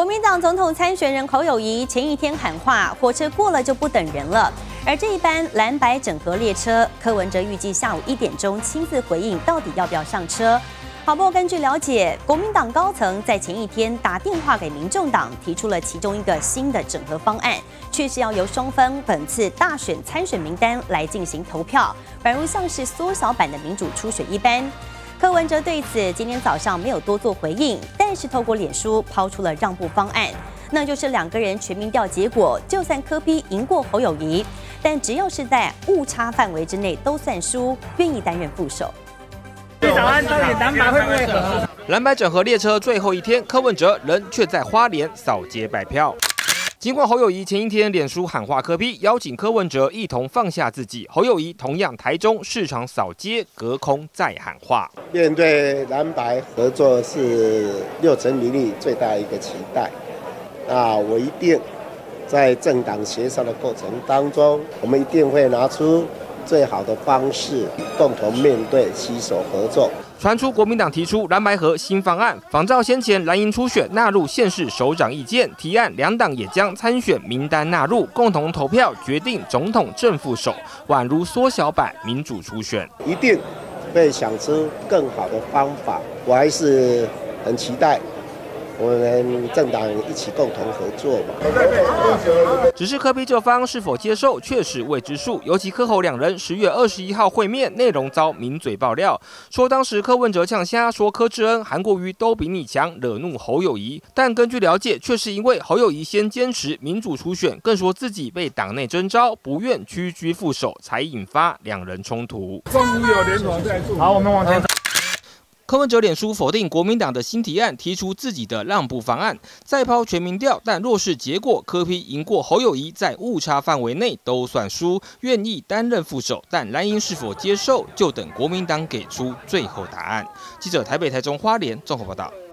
国民党总统参选人侯友宜前一天喊话：“火车过了就不等人了。”而这一班蓝白整合列车，柯文哲预计下午1点钟亲自回应，到底要不要上车。好，不过根据了解，国民党高层在前一天打电话给民众党，提出了其中一个新的整合方案，却是要由双方本次大选参选名单来进行投票，宛如像是缩小版的民主初选一般。柯文哲对此今天早上没有多做回应，但是透过脸书抛出了让步方案，那就是2个人全民调结果，就算柯 P 赢过侯友宜，但只要是在误差范围之内都算输，愿意担任副手。 早安，到底蓝白会不会合？ 蓝白整合列车最后一天，柯文哲仍却在花莲扫街拜票。尽管侯友宜前一天脸书喊话柯 P， 邀请柯文哲一同放下自己，侯友宜同样台中市场扫街，隔空再喊话。 面对蓝白合作是6成民意最大一个期待，那我一定在政党协商的过程当中，我们一定会拿出最好的方式，共同面对，携手合作。 传出国民党提出蓝白合新方案，仿照先前蓝营初选纳入县市首长意见提案，2党也将参选名单纳入，共同投票决定总统正副手，宛如缩小版民主初选。 一定会想出更好的方法，我还是很期待我们政党一起共同合作吧。 只是柯 P 这方是否接受，却是未知数。尤其柯侯2人10月21号会面，内容遭名嘴爆料，说当时柯文哲呛瞎，说柯志恩、韩国瑜都比你强，惹怒侯友宜。但根据了解，却是因为侯友宜先坚持民主初选，更说自己被党内征召，不愿屈居副手，才引发2人冲突。 中午有联络在做。好，我们往前。 柯文哲脸书否定国民党的新提案，提出自己的让步方案，再抛全民调，但若是结果柯 P 赢过侯友宜，在误差范围内都算输，愿意担任副手，但蓝营是否接受，就等国民党给出最后答案。记者台北、台中、花莲综合报道。